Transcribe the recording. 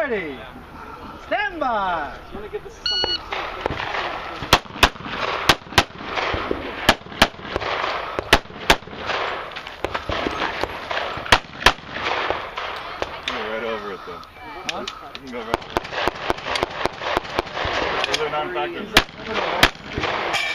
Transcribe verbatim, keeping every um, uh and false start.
Ready. Stand by. I'm gonna give this to somebody. Right over it though. Huh? You can go right over it. Those are non-factors.